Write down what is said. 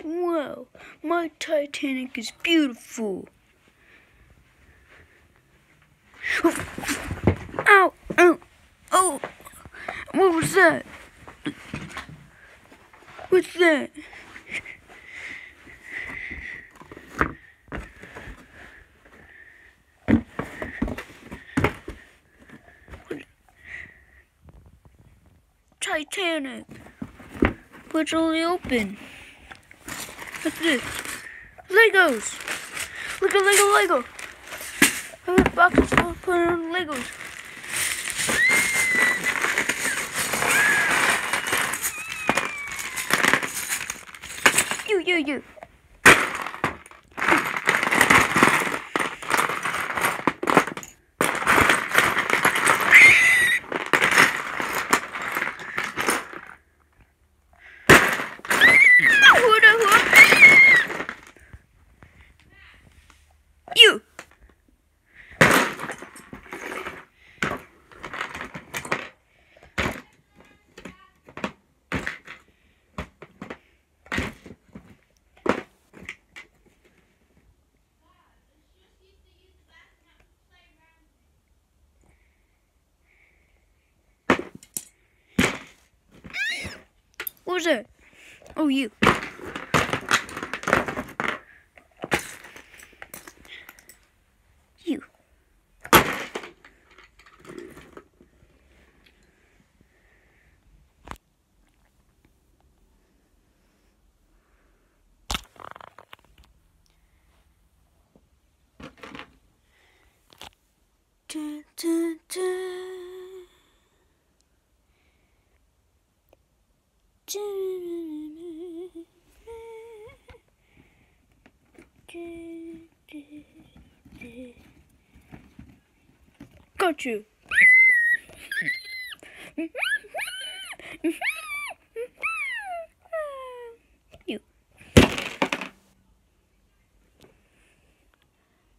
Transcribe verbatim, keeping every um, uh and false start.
Wow, my Titanic is beautiful. Ow, ow, oh, what was that? What's that? Titanic. What's only open? What's this? Legos. Look at Lego, Lego. I have boxes full of put on Legos. You, you, you. You. What was that? Oh, you. You. Dun, dun, dun. Got you.